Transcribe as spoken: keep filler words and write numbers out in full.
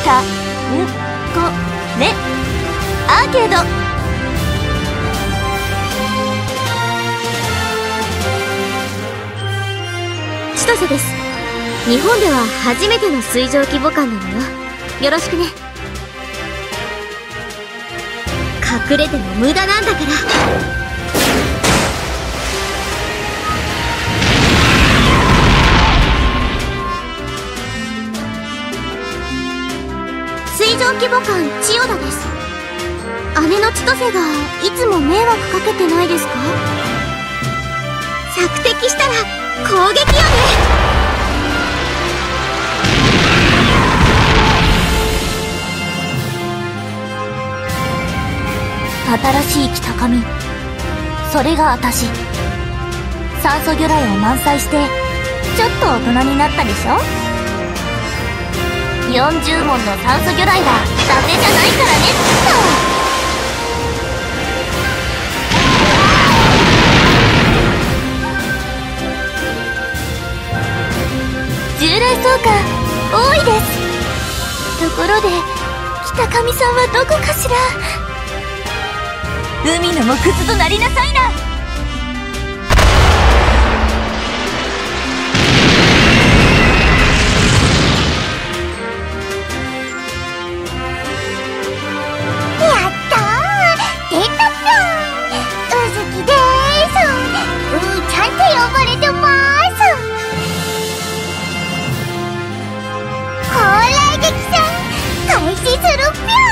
かんこねアーケード。千歳です。日本では初めての水上規模艦なのよ。よろしくね。隠れても無駄なんだから。水上規模艦千代田です。姉の千歳がいつも迷惑かけてないですか？着敵したら攻撃よね。 新しい北上、それが私。酸素魚雷を満載してちょっと大人になったでしょ。よんじゅうもんの酸素魚雷はダメじゃないからねっと。従来装甲多いです。ところで北上さんはどこかしら。海の藻くずとなりなさいな。 やったー、出たぴょん。うずきでーす。うーちゃんって呼ばれてまーす。砲雷撃戦開始するぴょん。